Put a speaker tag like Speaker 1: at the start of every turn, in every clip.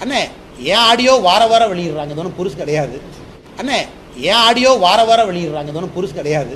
Speaker 1: அண்ணே ஏன் ஆடியோ வார வாரம் வெளியிடுறாங்க, இது ஒன்றும் புதுசு கிடையாது. அண்ணே ஏன் ஆடியோ வார வாரம் வெளியிடுறாங்க, இது ஒன்றும் புதுசு கிடையாது.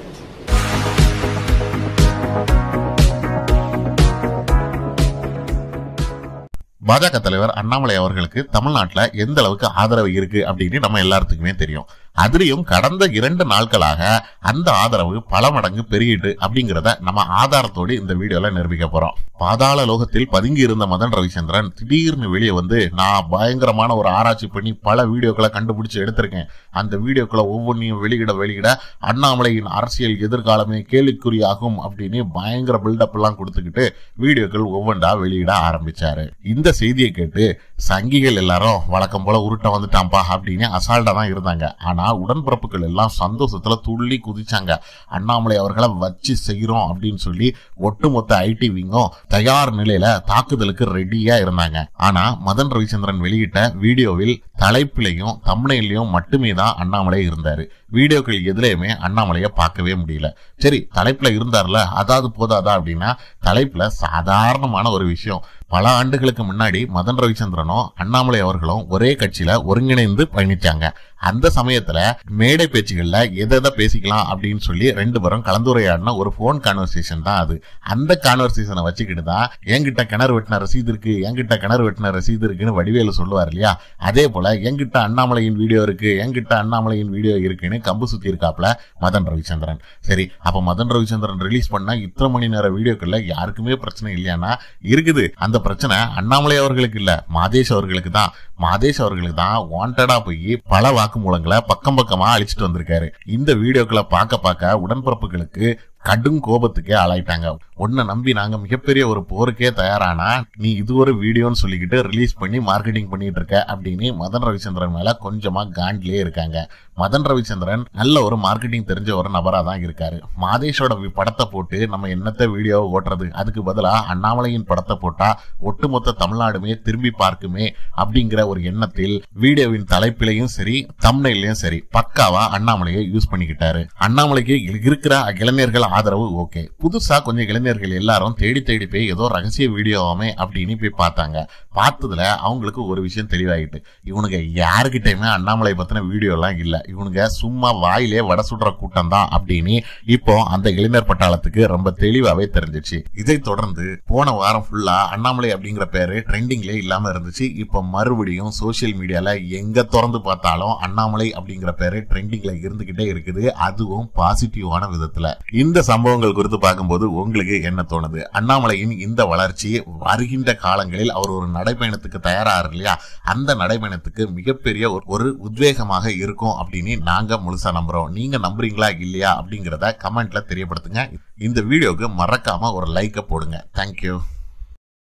Speaker 2: பாஜக தலைவர் அண்ணாமலை அவர்களுக்கு தமிழ்நாட்டில் எந்த அளவுக்கு ஆதரவு இருக்கு அப்படின்னு நம்ம எல்லாத்துக்குமே தெரியும். அதுலயும் கடந்த 2 நாட்களாக அந்த ஆதரவு பல மடங்கு பெருகிட்டு அப்படிங்கிறத நம்ம ஆதாரத்தோடு இந்த வீடியோல நிரூபிக்க போறோம். பாதாள லோகத்தில் பதுங்கி இருந்த மதன் ரவிச்சந்திரன் திடீர்னு வெளியே வந்து நான் பயங்கரமான ஒரு ஆராய்ச்சி பண்ணி பல வீடியோக்களை கண்டுபிடிச்சு எடுத்திருக்கேன், அந்த வீடியோக்களை ஒவ்வொன்றையும் வெளியிட அண்ணாமலையின் அரசியல் எதிர்காலமே கேள்விக்குறியாகும் அப்படின்னு பயங்கர பில்டப் எல்லாம் கொடுத்துக்கிட்டு வீடியோக்கள் ஒவ்வொன்றா வெளியிட ஆரம்பிச்சாரு. இந்த செய்தியை கேட்டு சங்கிகள் எல்லாரும் வழக்கம் போல உருட்ட வந்துட்டாம்பா அப்படின்னு அசால்ட்டா தான் இருந்தாங்க. ஆனா உடன்பிறப்புகள் எல்லாம் சந்தோஷத்துல துள்ளி குதிச்சாங்க. அண்ணாமலை அவர்களை வச்சு செய்யறோம் அப்படின்னு சொல்லி ஒட்டுமொத்த ஐடி விங்கும் தயார் நிலையில தாக்குதலுக்கு ரெடியா இருந்தாங்க. ஆனா மதன் ரவிச்சந்திரன் வெளியிட்ட வீடியோவில் தலைப்பிலையும் தம்ப்நெயிலையும் மட்டுமே தான் அண்ணாமலை இருந்தாரு. வீடியோக்கள் எதுலையுமே அண்ணாமலைய பார்க்கவே முடியல. சரி, தலைப்புல இருந்தார்ல, அதாவது போதாதா அப்படின்னா, தலைப்புல சாதாரணமான ஒரு விஷயம். பல ஆண்டுகளுக்கு முன்னாடி மதன் ரவிச்சந்திரனும் அண்ணாமலை அவர்களும் ஒரே கட்சியில ஒருங்கிணைந்து பயணிச்சாங்க. அந்த சமயத்துல மேடை பேச்சுகள்ல எதை பேசிக்கலாம் அப்படின்னு சொல்லி 2 பேரும் கலந்துரையாடின ஒரு போன் கான்வர்சேஷன் தான் அது. அந்த கான்வர்சேஷனை வச்சுக்கிட்டு தான் என்கிட்ட கிணறு வெட்டின ரசீது இருக்கு, என்கிட்ட கிணறு வெட்டின ரசீது இருக்குன்னு வடிவேலு சொல்லுவார் இல்லையா, அதே போல என்கிட்ட அண்ணாமலையின் வீடியோ இருக்கு, என்கிட்ட அண்ணாமலையின் வீடியோ இருக்குன்னு கம்பு சுத்தி இருக்காப்ல மதன் ரவிச்சந்திரன். சரி, அப்ப மதன் ரவிச்சந்திரன் ரிலீஸ் பண்ண இத்தனை மணி நேர வீடியோக்கள்ல யாருக்குமே பிரச்சனை இல்லையானா இருக்குது. அந்த பிரச்சனை அண்ணாமலை அவர்களுக்கு இல்ல, மாதேஷ் அவர்களுக்கு தான். மாதேஷ் அவர்களுக்கு தான் வாண்டடா போய் பல வாக்குமூலங்களை பக்கம் பக்கமா அழிச்சிட்டு வந்திருக்காரு. இந்த வீடியோக்களை பார்க்க உடன்பிறப்புகளுக்கு கடும் கோபத்துக்கே ஆளாயிட்டாங்க. உன்னை நம்பி நாங்க மிகப்பெரிய ஒரு போருக்கே தயாரானா நீ இது ஒரு வீடியோன்னு சொல்லிக்கிட்டு ரிலீஸ் பண்ணி மார்க்கெட்டிங் பண்ணிட்டு இருக்க அப்படின்னு மதன் ரவிச்சந்திரன் மேல கொஞ்சமா காண்ட்லயே இருக்காங்க. மதன் ரவிச்சந்திரன் நல்ல ஒரு மார்க்கெட்டிங் தெரிஞ்ச ஒரு நபரா தான் இருக்காரு. மாதேஷோட படத்தை போட்டு நம்ம என்னத்த வீடியோ ஓட்டுறது, அதுக்கு பதிலா அண்ணாமலையின் படத்தை போட்டா ஒட்டுமொத்த தமிழ்நாடுமே திரும்பி பார்க்குமே அப்படிங்கிற ஒரு எண்ணத்தில் வீடியோவின் தலைப்பிலையும் சரி தம்ப்நெயிலையும் சரி பக்காவா அண்ணாமலையை யூஸ் பண்ணிக்கிட்டாரு. அண்ணாமலைக்கு இருக்கிற இளைஞர்கள் ஆதரவு ஓகே, புதுசா கொஞ்சம் இளைஞர்கள் எல்லாரும் தேடி போய் ஏதோ ரகசிய வீடியோவாமே அப்படின்னு போய் பார்த்தாங்க. பார்த்ததுல அவங்களுக்கு ஒரு விஷயம் தெளிவாயிட்டு, இவனுங்க யாருக்கிட்டையுமே அண்ணாமலை பத்தின வீடியோ எல்லாம் இல்ல, இவனுங்க சும்மா வாயிலே வட சுடுற கூட்டம் தான் அப்படின்னு இப்போ அந்த இளைஞர் பட்டாளத்துக்கு ரொம்ப தெளிவாவே தெரிஞ்சிச்சு. இதை தொடர்ந்து போன வாரம் ஃபுல்லா அண்ணாமலை அப்படிங்கிற பேரு ட்ரெண்டிங்லேயே இல்லாம இருந்துச்சு. இப்போ மறுபடியும் சோசியல் மீடியால எங்க திறந்து பார்த்தாலும் அண்ணாமலை அப்படிங்கிற பேரு ட்ரெண்டிங்ல இருந்துகிட்டே இருக்குது, அதுவும் பாசிட்டிவான விதத்துல. இந்த சம்பவங்கள் குறித்து பார்க்கும்போது உங்களுக்கு என்ன தோணுது? அண்ணாமலையின் இந்த வளர்ச்சி வருகின்ற காலங்களில் அவர் ஒரு நடைபயணத்துக்கு தயாராக இல்லையா, அந்த நடைபயணத்துக்கு மிகப்பெரிய ஒரு உத்வேகமாக இருக்கும் அப்படின்னு நாங்க முழுசா நம்புறோம். நீங்க நம்புறீங்களா இல்லையா அப்படிங்கிறத கமெண்ட்ல தெரியப்படுத்துங்க. இந்த வீடியோக்கு மறக்காம ஒரு லைக்க போடுங்க. தேங்க்யூ.